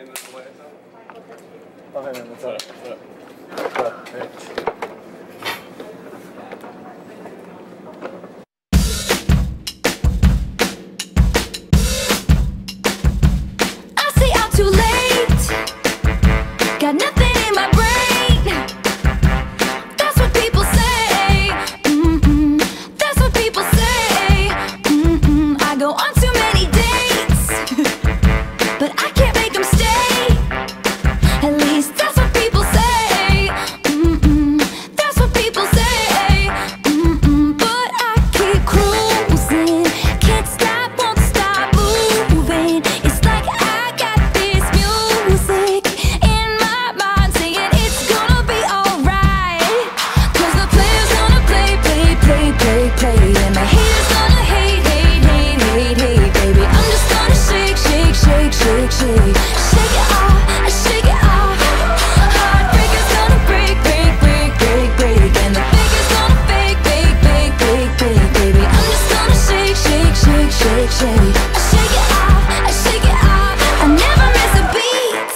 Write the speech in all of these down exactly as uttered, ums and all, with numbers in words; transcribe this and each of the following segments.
Okay, man, what's up? What's up? Hey. Too late, got nothing in my brain. That's what people say. Mm-mm. That's what people say. Mm-mm. I go on too many dates, but I can't make them stay. At least that's what people say. Mm-mm. That's what people say. Mm-mm. But I keep cruising, can't stop, won't stop moving. It's like I got music in my mind saying it's gonna be alright. Cause the player's gonna play, play, play, play, play. And the haters gonna hate, hate, hate, hate, hate. Baby, I'm just gonna shake, shake, shake, shake, shake. Shake it off, I shake it off. Heartbreaker's gonna break, break, break, break, break. And the faker's gonna fake, fake, fake, fake, fake. Baby, I'm just gonna shake, shake, shake, shake, shake. I shake it off, I shake it off. I never miss a beat.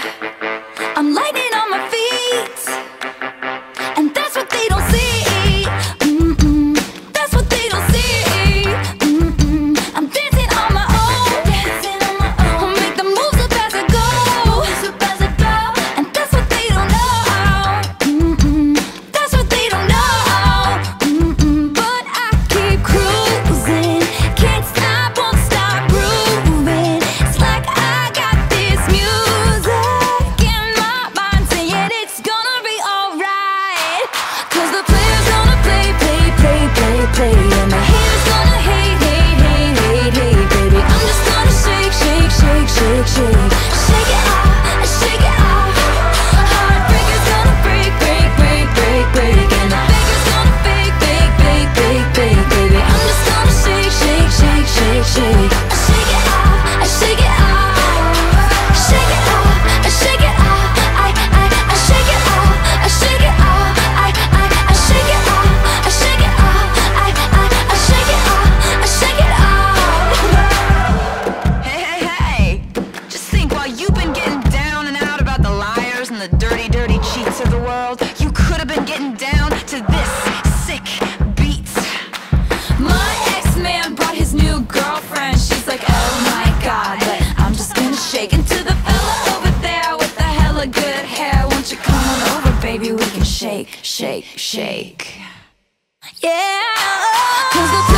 I'm lightning on my feet, and that's what they don't see. Mm-mm. That's what they don't see. Mm-mm. I'm dancing on my own, dancing on my own. I'll make the moves up as I go, up as I go. And that's what they don't know. Mm-mm. That's what they don't know. Mm-mm. But I keep cruising, can't stop, won't stop grooving. It's like I got this music in my mind saying it's gonna be alright. Cause the player's gonna play, play, play, play, play. And the haters gonna hate, hate, hate, hate, hate. Baby, I'm just gonna shake, shake, shake, shake, shake. Shake it off, I shake it off. Heartbreaker's gonna break, break, break, break, break. And the faker's gonna fake, fake, fake, fake, fake. Baby, I'm just gonna shake, shake, shake, shake, shake. I shake it off, I shake it off. Shake it off, I shake it off. I, I, I shake it off, I shake it off. I, I, I shake it off, I shake it off. I, I, I shake it off, I shake it off. Hey, hey, hey! Just think, while you've been getting down and out about the liars and the dirty, dirty cheats of the world, you could have been getting down to this sick beat. My ex-man brought his new girlfriend. She's like, oh my god, but I'm just gonna shake into the fella over there with the hella good hair. Won't you come on over, baby? We can shake, shake, shake. Yeah, cause the